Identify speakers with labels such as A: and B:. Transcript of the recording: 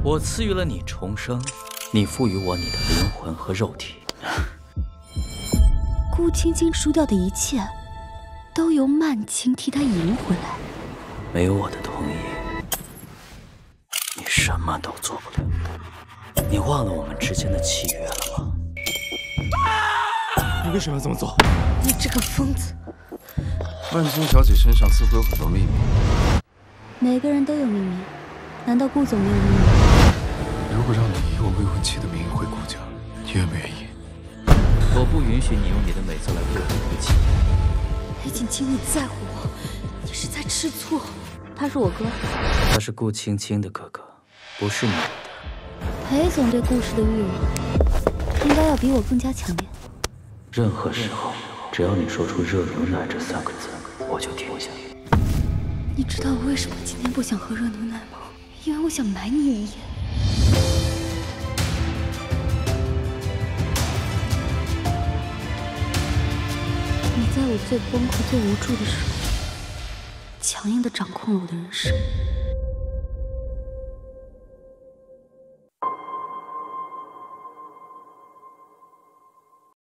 A: 我赐予了你重生，你赋予我你的灵魂和肉体。
B: 顾青青输掉的一切，都由曼青替她赢回来。
A: 没有我的同意，你什么都做不了。你忘了我们之间的契约了吗？
C: 你为什么要这么做？
B: 你这个疯子！
D: 曼青小姐身上似乎有很多秘密。
B: 每个人都有秘密，难道顾总没有秘密？
D: 如果让你以我未婚妻的名义回顾家，你愿不愿意？
A: 我不允许你用你的美色来对我回气。
B: 裴景清，你在乎我，你是在吃醋。他是我哥，
A: 他是顾青青的哥哥，不是你的。
B: 裴总对顾氏的欲望，应该要比我更加强烈。
A: 任何时候，只要你说出“热牛奶”这3个字，我就停下。
B: 你知道我为什么今天不想喝热牛奶吗？因为我想埋你一眼。你在我最崩溃、最无助的时候，强硬地掌控了我的人生。